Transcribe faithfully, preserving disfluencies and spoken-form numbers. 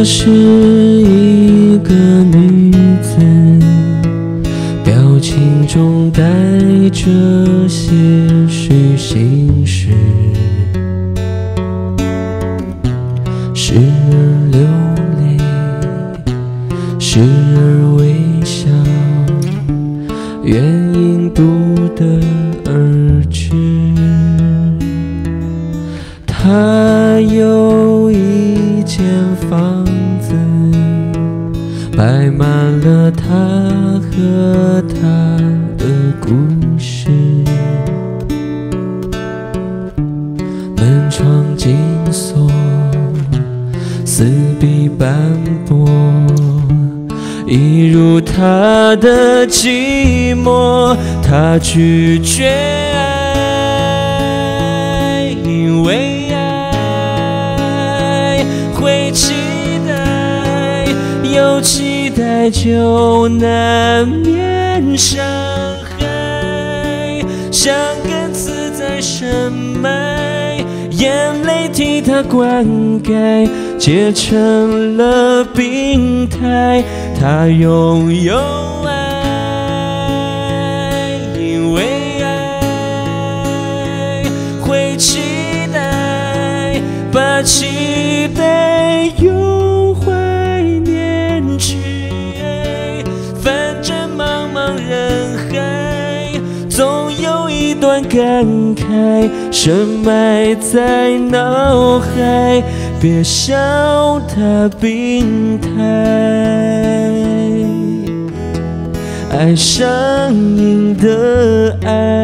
这是一个女子，表情中带着些许心事，时而流泪，时而微笑，原因不得而知。她有一间房子，摆满了她和她的故事，门窗紧锁，四壁斑驳，一如她的寂寞。她拒绝爱，因为爱会期待，有期待就难免伤害，像根刺在深埋，眼泪替她灌溉，结成了病态。她拥有爱，因为爱会期待，把期待用怀念去爱，反正茫茫人海，总有一段感慨深埋在脑海。别笑他病态，爱上瘾的爱。